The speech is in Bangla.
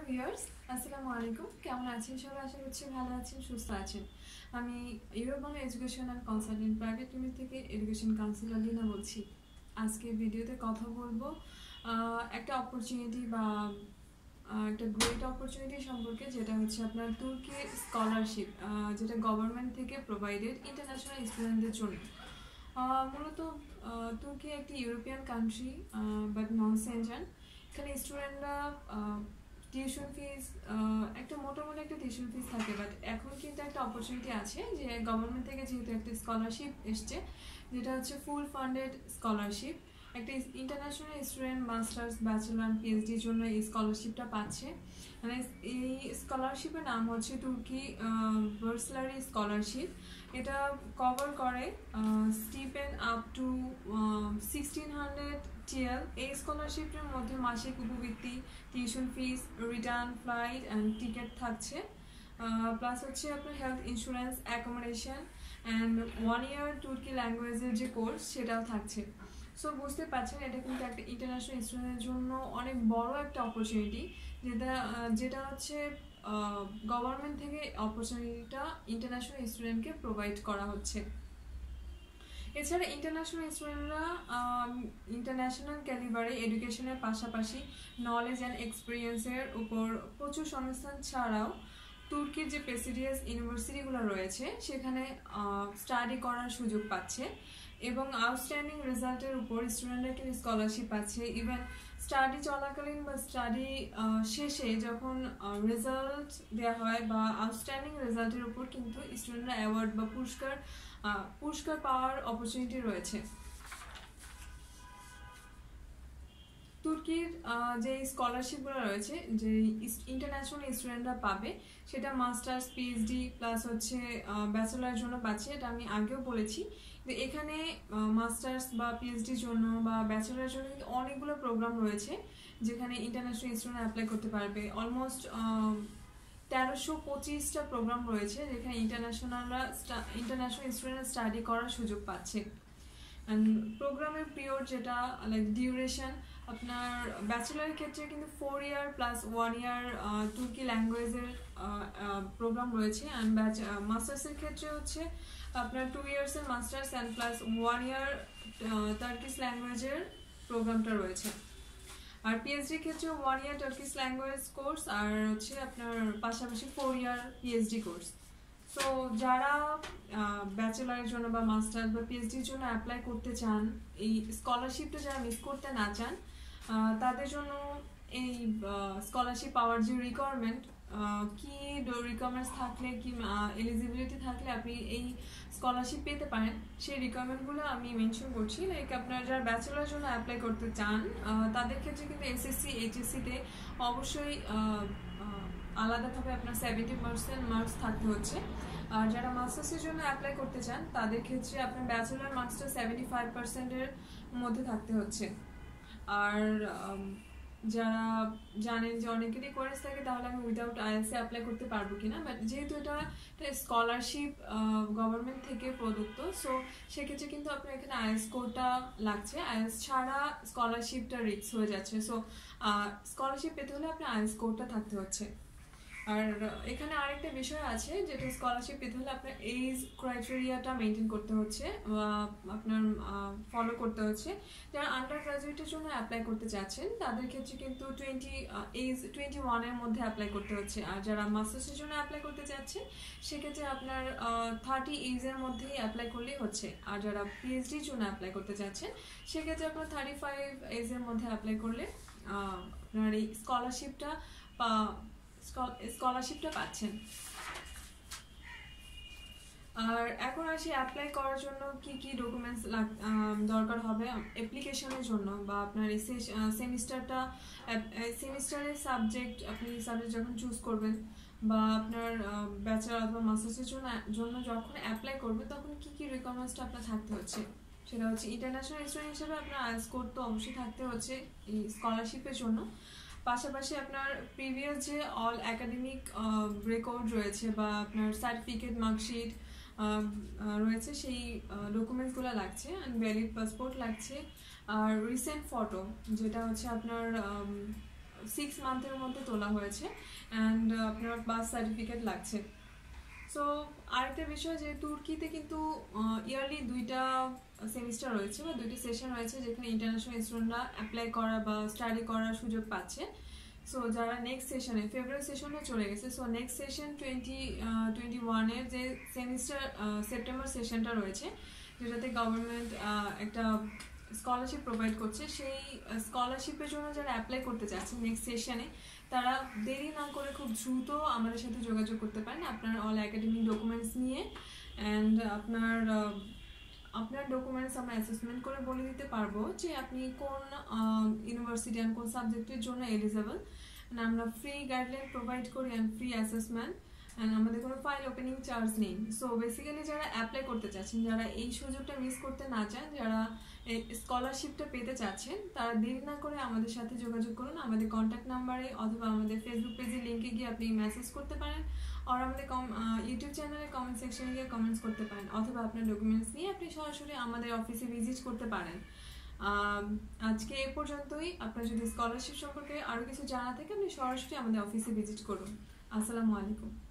ভিউয়ার্স, আসসালামু আলাইকুম। কেমন আছেন সবাই? আশা করছি ভালো আছেন, সুস্থ আছেন। আমি Europe Bangla education and consultant private limited থেকে এডুকেশন কাউন্সিলর লিনা বলছি। আজকে ভিডিওতে কথা বলবো একটা অপরচুনিটি বা একটা গ্রেট অপরচুনিটি সম্পর্কে, যেটা হচ্ছে আপনার তুর্কি স্কলারশিপ, যেটা গভর্নমেন্ট থেকে প্রোভাইডেড ইন্টারন্যাশনাল স্টুডেন্টদের জন্য। মূলত তুর্কি একটি European country, but non Schengen. এখানে স্টুডেন্টরা টিউশন ফিস একটা মোটামুটি একটা টিউশন ফিস থাকে, বাট এখন কিন্তু একটা অপরচুনিটি আছে যে গভর্নমেন্ট থেকে যেহেতু একটা স্কলারশিপ এসছে, যেটা হচ্ছে ফুল ফান্ডেড স্কলারশিপ। একটা ইন্টারন্যাশনাল স্টুডেন্ট মাস্টার্স, ব্যাচেলর, পিএইচডির জন্য এই স্কলারশিপটা পাচ্ছে। মানে এই স্কলারশিপের নাম হচ্ছে তুর্কি ভার্সলারি স্কলারশিপ। এটা কভার করে স্টিপেন আপ টু 1600 টিএল। এই স্কলারশিপের মধ্যে মাসিক উপবৃত্তি, tuition fees, return flight and ticket থাকছে। প্লাস হচ্ছে আপনার health insurance, accommodation and 1 year তুর্কি ল্যাঙ্গুয়েজের যে কোর্স সেটাও থাকছে। সো বুঝতে পারছেন, এটা কিন্তু একটা ইন্টারন্যাশনাল স্টুডেন্টের জন্য অনেক বড় একটা অপরচুনিটি, যেটা হচ্ছে গভর্নমেন্ট থেকে অপরচুনিটিটা ইন্টারন্যাশনাল স্টুডেন্টকে প্রোভাইড করা হচ্ছে। এছাড়া ইন্টারন্যাশনাল স্টুডেন্টরা ইন্টারন্যাশনাল ক্যালিবারে এডুকেশনের পাশাপাশি নলেজ অ্যান্ড এক্সপিরিয়েন্সের উপর প্রচুর সংস্থান ছাড়াও তুর্কির যে প্রেস্টিজিয়াস ইউনিভার্সিটিগুলো রয়েছে সেখানে স্টাডি করার সুযোগ পাচ্ছে, এবং আউটস্ট্যান্ডিং রেজাল্টের উপর স্টুডেন্টরা কিন্তু স্কলারশিপ পাচ্ছে। ইভেন স্টাডি চলাকালীন বা স্টাডি শেষে যখন রেজাল্ট দেওয়া হয় বা আউটস্ট্যান্ডিং রেজাল্টের উপর কিন্তু স্টুডেন্টরা অ্যাওয়ার্ড বা পুরস্কার পাওয়ার অপরচুনিটি রয়েছে। তুর্কির যে স্কলারশিপগুলো রয়েছে, যে ইন্টারন্যাশনাল স্টুডেন্টরা পাবে, সেটা মাস্টার্স, পিএইচডি প্লাস হচ্ছে ব্যাচেলারের জন্য পাচ্ছে। এটা আমি আগেও বলেছি। তো এখানে মাস্টার্স বা পিএইচডির জন্য বা ব্যাচেলারের জন্য কিন্তু অনেকগুলো প্রোগ্রাম রয়েছে যেখানে ইন্টারন্যাশনাল স্টুডেন্ট অ্যাপ্লাই করতে পারবে। অলমোস্ট 1325টা প্রোগ্রাম রয়েছে যেখানে ইন্টারন্যাশনাল স্টুডেন্ট স্টাডি করার সুযোগ পাচ্ছে। অ্যান্ড প্রোগ্রামের পিরিয়ড যেটা লাইক ডিউরেশন, আপনার ব্যাচেলারের ক্ষেত্রে কিন্তু 4 ইয়ার প্লাস 1 ইয়ার তুর্কি ল্যাঙ্গুয়েজের প্রোগ্রাম রয়েছে। অ্যান্ড মাস্টার্সের ক্ষেত্রে হচ্ছে আপনার 2 ইয়ার্সের masters and plus 1 year Turkish ল্যাঙ্গুয়েজের প্রোগ্রামটা রয়েছে। আর পিএইচডির ক্ষেত্রে 1 ইয়ার টার্কিশ ল্যাঙ্গুয়েজ কোর্স আর হচ্ছে আপনার পাশাপাশি 4 ইয়ার পিএইচডি কোর্স। সো যারা ব্যাচেলারের জন্য বা মাস্টার্স বা পিএইচডির জন্য অ্যাপ্লাই করতে চান, এই স্কলারশিপটা যারা মিস করতে না চান, তাদের জন্য এই স্কলারশিপ পাওয়ার যে রিকোয়ারমেন্ট, কি রিকোয়ারমেন্টস থাকলে, কি এলিজিবিলিটি থাকলে আপনি এই স্কলারশিপ পেতে পারেন, সেই রিকোয়ারমেন্টগুলো আমি মেনশন করছি। লাইক আপনারা যারা ব্যাচেলারের জন্য অ্যাপ্লাই করতে চান, তাদের ক্ষেত্রে কিন্তু এসএসসি এইচএসসিতে অবশ্যই আলাদাভাবে আপনার 70% মার্কস থাকতে হচ্ছে। আর যারা মাস্টার্সের জন্য অ্যাপ্লাই করতে চান, তাদের ক্ষেত্রে আপনার ব্যাচেলার মার্কসটা 75%-এর মধ্যে থাকতে হচ্ছে। আর যারা জানেন যে অনেকের রিকোয়ারমেন্টস থাকে, তাহলে আমি উইদাউট আইএলটিএস অ্যাপ্লাই করতে পারবো কিনা, বাট যেহেতু এটা স্কলারশিপ গভর্নমেন্ট থেকে প্রদত্ত, সো সেক্ষেত্রে কিন্তু আপনার এখানে আইএলটিএস স্কোরটা লাগছে। আইএলটিএস ছাড়া স্কলারশিপটা রিস্ক হয়ে যাচ্ছে। সো স্কলারশিপ পেতে হলে আপনার আইএলটিএস স্কোরটা থাকতে হচ্ছে। আর এখানে আরেকটা বিষয় আছে, যেটা স্কলারশিপ পেতে হলে আপনার এজ ক্রাইটেরিয়াটা মেনটেন করতে হচ্ছে বা আপনার ফলো করতে হচ্ছে। যারা আন্ডার গ্রাজুয়েটের জন্য অ্যাপ্লাই করতে চাচ্ছেন, তাদের ক্ষেত্রে কিন্তু 21-এর মধ্যে অ্যাপ্লাই করতে হচ্ছে। আর যারা মাস্টার্সের জন্য অ্যাপ্লাই করতে চাচ্ছেন, সেক্ষেত্রে আপনার 30 এজের মধ্যেই অ্যাপ্লাই করলেই হচ্ছে। আর যারা পিএইচডির জন্য অ্যাপ্লাই করতে চাচ্ছেন, সেক্ষেত্রে আপনার 35 এজের মধ্যে অ্যাপ্লাই করলে আপনার এই স্কলারশিপটা পাচ্ছেন। আর এখন আসি অ্যাপ্লাই করার জন্য কি কি ডকুমেন্টস দরকার হবে অ্যাপ্লিকেশনের জন্য, বা আপনার এই সেমিস্টারের সাবজেক্ট যখন চুজ করবেন, বা আপনার ব্যাচেলার অথবা মাস্টার্সের জন্য যখন অ্যাপ্লাই করবেন, তখন কি কি রিকোয়ারমেন্টসটা আপনার থাকতে হচ্ছে। সেটা হচ্ছে ইন্টারন্যাশনাল স্টুডেন্ট হিসেবে আপনার আইএলটিএস স্কোর তো অবশ্যই থাকতে হচ্ছে এই স্কলারশিপের জন্য। পাশাপাশি আপনার প্রিভিয়াস যে অল একাডেমিক রেকর্ড রয়েছে বা আপনার সার্টিফিকেট, মার্কশিট রয়েছে, সেই ডকুমেন্টসগুলো লাগছে। অ্যান্ড ভ্যালিড পাসপোর্ট লাগছে। আর রিসেন্ট ফটো, যেটা হচ্ছে আপনার 6 মান্থের মধ্যে তোলা হয়েছে অ্যান্ড আপনার বার্থ সার্টিফিকেট লাগছে। সো আরেকটা বিষয় যে তুর্কিতে কিন্তু ইয়ারলি 2টা সেমিস্টার রয়েছে বা 2টি সেশন রয়েছে যেখানে ইন্টারন্যাশনাল স্টুডেন্টরা অ্যাপ্লাই করা বা স্টাডি করার সুযোগ পাচ্ছে। সো যারা নেক্সট সেশনে ফেব্রুয়ারি সেশনে চলে গেছে, সো নেক্সট সেশন 2021-এর যে সেমিস্টার সেপ্টেম্বর সেশনটা রয়েছে যেটাতে গভর্নমেন্ট একটা স্কলারশিপ প্রোভাইড করছে, সেই স্কলারশিপের জন্য যারা অ্যাপ্লাই করতে চাচ্ছেন নেক্সট সেশনে তারা দেরি না করে খুব দ্রুত আমাদের সাথে যোগাযোগ করতে পারেন আপনার অল একাডেমিক ডকুমেন্টস নিয়ে। অ্যান্ড আপনার ডকুমেন্টস আমরা অ্যাসেসমেন্ট করে বলে দিতে পারবো যে আপনি কোন ইউনিভার্সিটি অ্যান্ড কোন সাবজেক্টের জন্য এলিজেবল। আমরা ফ্রি গাইডলাইন প্রোভাইড করি অ্যান্ড ফ্রি অ্যাসেসমেন্ট অ্যান্ড আমাদের কোনো ফাইল ওপেনিং চার্জ নেই। সো বেসিক্যালি যারা অ্যাপ্লাই করতে চাচ্ছেন, যারা এই সুযোগটা মিস করতে না চান, যারা স্কলারশিপটা পেতে চাচ্ছেন, তারা দেরি না করে আমাদের সাথে যোগাযোগ করুন আমাদের কন্ট্যাক্ট নাম্বারে, অথবা আমাদের ফেসবুক পেজের লিঙ্কে গিয়ে আপনি মেসেজ করতে পারেন, আর আমাদের ইউটিউব চ্যানেলে কমেন্ট সেকশনে গিয়ে কমেন্টস করতে পারেন, অথবা আপনার ডকুমেন্টস নিয়ে আপনি সরাসরি আমাদের অফিসে ভিজিট করতে পারেন। আজকে এ পর্যন্তই। আপনার যদি স্কলারশিপ সম্পর্কে আরও কিছু জানা থাকে আপনি সরাসরি আমাদের অফিসে ভিজিট করুন। আসসালামু আলাইকুম।